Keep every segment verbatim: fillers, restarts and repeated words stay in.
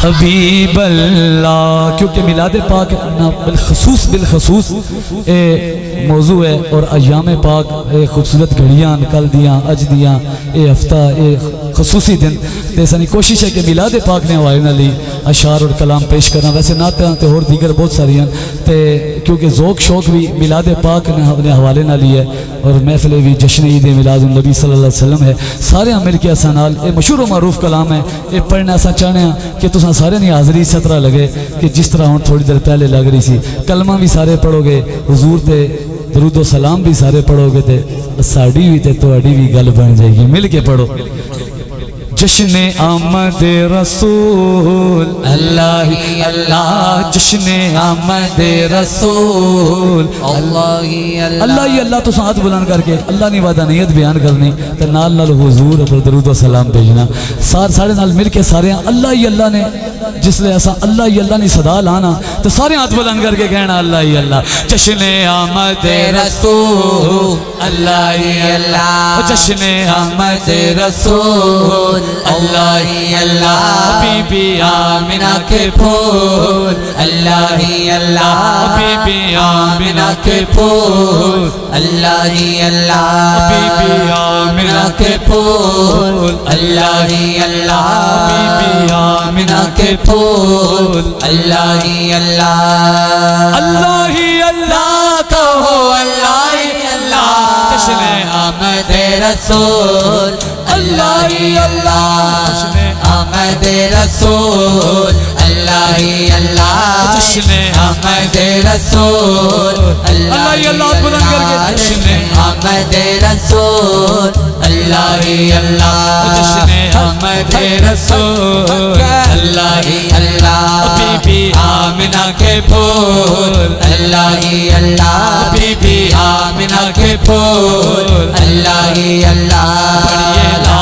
حبیب اللہ، کیونکہ میلاد پاک بالخصوص بالخصوص اے موضوع ہے اور ایام پاک اے خوبصورت گھڑیاں کل دیاں اج دیاں اے ہفتہ اے خصوصی دن تے سانی کوشش ہے کہ میلاد پاک نے حوالے نہ لی اشعار اور کلام پیش کرنا، ویسے نعتیں تے اور دیگر بہت ساری ہیں تے کیونکہ ذوق شوق بھی میلاد پاک نے حوالے نہ لی ہے اور محفل بھی جشن عید میلاد النبی صلی اللہ علیہ وسلم ہے، سارے مل کے اساں نال اے مشہور و معروف کلام ہے، اے پڑھنا اساں چاہنے ہیں کہ تساں سارے نہیں حاضری اس طرح لگے کہ جس طرح ہوں تھوڑی دیر پہلے لگ رہی سی، کلمہ بھی سارے پڑھو گے، حضور تے درود و سلام بھی سارے پڑھو گے تے ساڑی بھی تے توڑی بھی گل بن جائے گی، مل کے پڑھو۔ جشن آمد رسول اللہ ہی اللہ، جشن آمد رسول اللہ ہی اللہ، اللہ ہی اللہ، تو ساتھ بلند کر کے اللہ نے وعدہ نیت بیان کرنی تو نال نال حضور پر درود و سلام بھیجنا، سارے نال مل کے سارے اللہ ہی اللہ نے جس لئے ایسا اللہ ہی اللہ نے صدا لانا تو سارے ہاتھ بلند کر کے کہنا اللہ ہی اللہ۔ جشن آمد رسول اللہ ہی اللہ، جشن آمد رسول اللہ ہی اللہ، بی بی آمنہ کے پھول اللہ ہی اللہ، بی بی آمنہ کے پھول اللہ ہی اللہ، بی بی آمنہ کے پھول اللہ ہی اللہ، بی بی آمنہ کے پھول اللہ ہی اللہ، اللہ ہی اللہ کہو اللہ ہی اللہ، جشن آمد رسول اللہ ہی اللہ، جشن آمد رسول اللہ ہی اللہ، جشن آمد رسول اللہ ہی اللہ، جشن آمد رسول اللہ ہی اللہ، جشن آمد رسول اللہ ہی اللہ، بی بی آمنہ کے پھول اللہ ہی اللہ، بی بی آمنہ کے پھول اللہ ہی اللہ، پڑھیے لا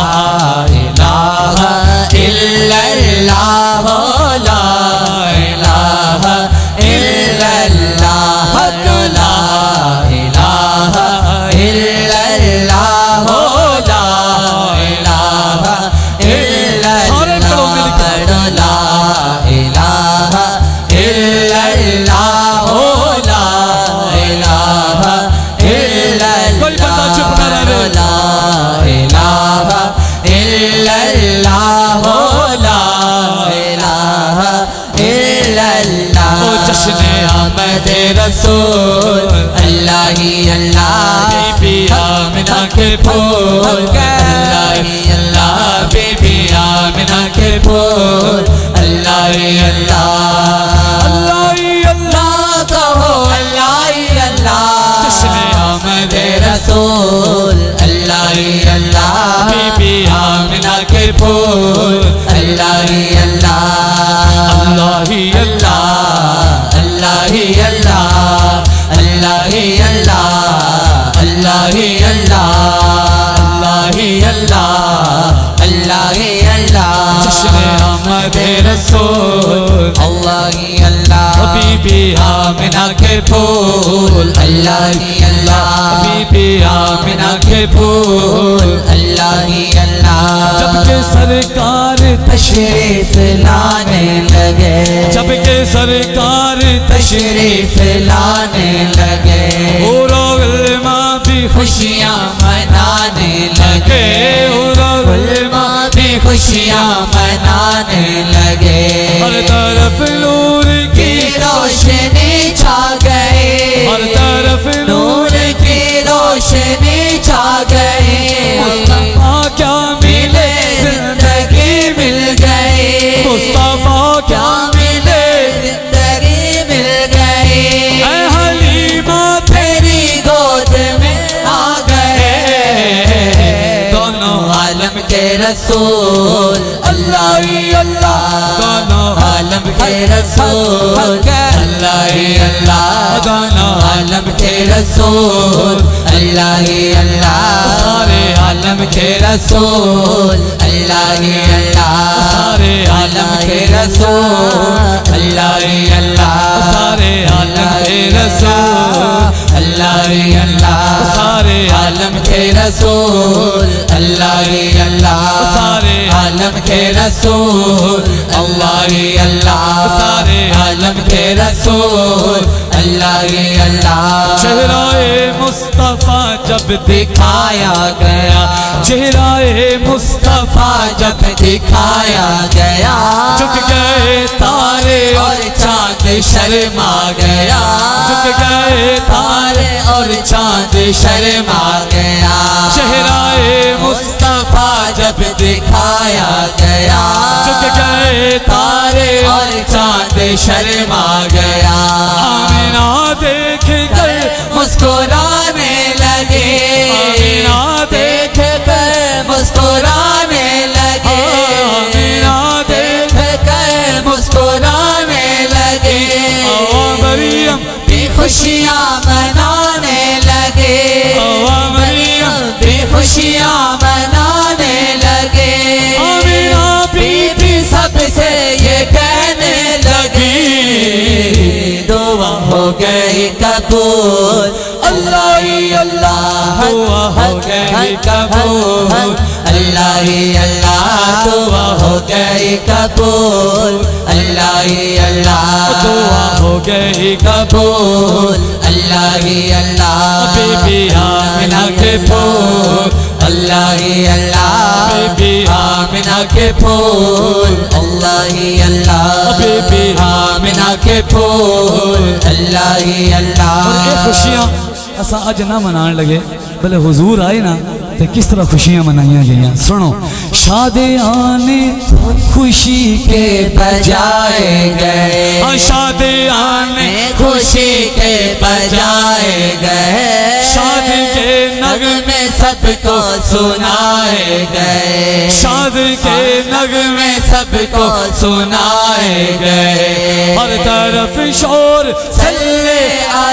الہ الا اللہ، لا الہ الا اللہ، لا الہ الا اللہ، لا الہ الا اللہ، لا الہ الا اللہ، لا الہ الا اللہ، کوئی بندہ چپ نہ رہے، لا الہ الا اللہ، لا الہ الا اللہ، جشن آمد رسول اللہ ہی اللہ، بی بی آمنہ کے پھول اللہ ہی اللہ، بی بی آمنہ کے پھول اللہ ہی اللہ، اللہ ہی اللہ کہو اللہ ہی اللہ، جشن آمد رسول اللہ ہی اللہ، بی بی آمنہ کے پھول اللہ ہی اللہ، اللہ ہی اللہ، اللہ ہی اللہ، اللہ ہی اللہ، اللہ ہی اللہ، اللہ ہی اللہ، اللہ ہی اللہ، جشن آمد رسول اللہ ہی اللہ، بی بی آمنہ کے پھول اللہ ہی اللہ، بی بی آمنہ کے پھول اللہ ہی اللہ، جب کہ سرکار تشریف لانے لگے، جب کہ سرکار تشریف لانے لگے، اور علماء بھی خوشیاں منانے لگے، اور علماء بھی خوشیاں منانے لگے، ہر طرف نور کی روشنی چھا گئی، ہر طرف نور کی روشنی چھا گئی، مصطفیٰ کیا ملے زندگی مل گئی، مصطفیٰ کیا ملے زندگی مل گئی، اے حلیمہ تیری گود میں آ گئے، دونوں عالم کے رسول اللہ ہی اللہ، دونوں عالم کے رسول اللہ ہی اللہ، دونوں عالم کے رسول اللہ ہی اللہ، سارے عالم کے رسول اللہ ہی اللہ، سارے عالم کے رسول اللہ ہی اللہ، سارے عالم کے رسول اللہ ہی اللہ، سارے عالم کے رسول اللہ ہی اللہ، سارے عالم کے رسول اللہ ہی اللہ سارے عالم کے رسول اللہ ہی اللہ چہرہ مصطفیٰ جب دکھایا گیا چہرہ مصطفیٰ جب دکھایا گیا جھک گئے تارے اور چاند شرما گیا جھک گئے تارے اور چاند شرما گیا چہرہ مصطفیٰ جب دکھایا گیا جھک گئے تارے اور چاند شرما گیا آمینہ دیکھ کر مسکرانے لگے آمینہ دیکھ کر مسکرانے لگے آمینہ دیکھ کر مسکرانے لگے مریم بھی خوشیاں منانے لگے مریم بھی خوشیاں منانے لگے آمینہ بی بی سب سے یہ کہنے لگی دعا ہو گئی قبول اللہ ہی اللہ دعا ہو گئی قبول اللہ ہی اللہ دعا ہو گئی قبول اللہ ہی اللہ دعا ہو گئی قبول اللہ ہی اللہ بی بی آمینہ کے پھول اللہ ہی اللہ بی بی آمینہ کے پھول اللہ ہی اللہ بی بی آمینہ کے پھول اللہ ہی اللہ اور یہ خوشیاں ایسا اج نہ منان لگے بلے حضور آئے نا تو کس طرح خوشیاں منائیاں گئیاں سنو شادیانے خوشی کے بجائے گئے شادیانے خوشی کے بجائے گئے شادی کے نغمے سب کو سنائے گئے شادی کے نغمے سب کو سنائے گئے ہر طرف شور صلی